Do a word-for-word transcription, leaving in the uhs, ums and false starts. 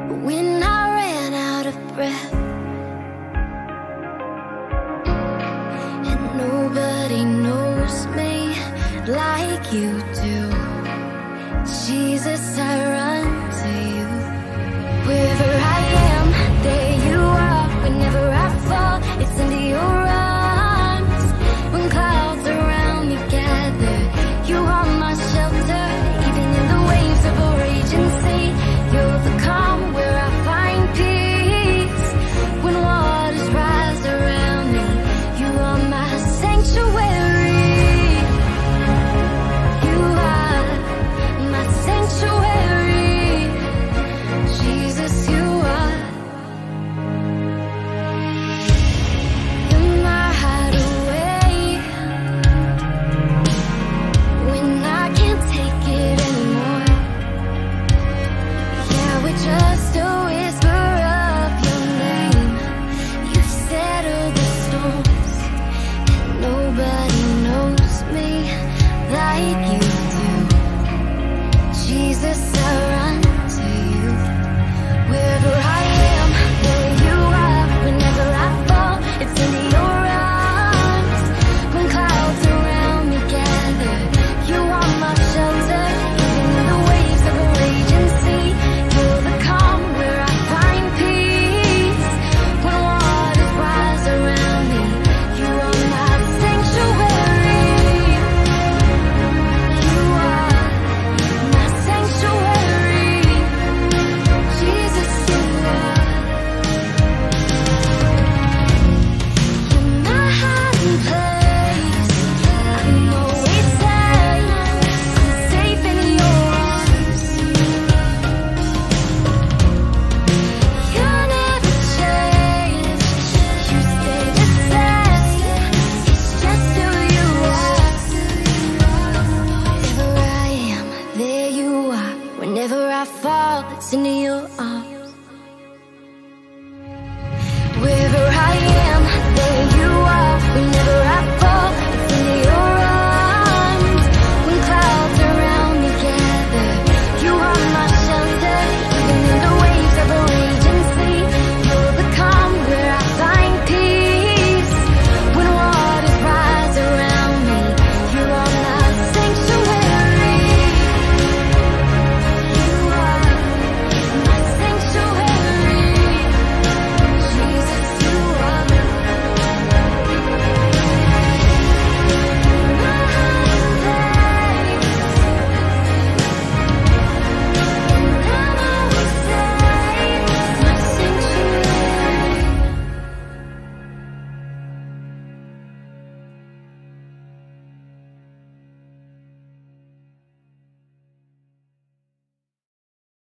when I ran out of breath, and nobody knows me like you do. Jesus, I run to you. Wherever I am, there you are. Whenever I fall, it's into your arms. When clouds around me gather, you are my shelter. Even in the waves of a raging sea, you're the calm where I find peace. When waters rise around me, you are my sanctuary. You are my sanctuary. Jesus, you are. You're my hideaway. When I can't take it anymore, yeah, we're just a whisper of your name. You've settled the storms, and nobody knows me like you do. Jesus, I run to you. Wherever I am, there you are. Whenever I fall, it's into your arms. When clouds around me gather, you are my shelter. Even in the waves of a raging sea, you're the calm where I find peace. When waters rise around me, you are my sanctuary. You are my sanctuary. Jesus, you are. You're my hiding place. I'm always safe. I'm safe in your arms. You never change. You stay the same. It's just who you are. Wherever I am, there you are. Whenever I fall, it's into your arms.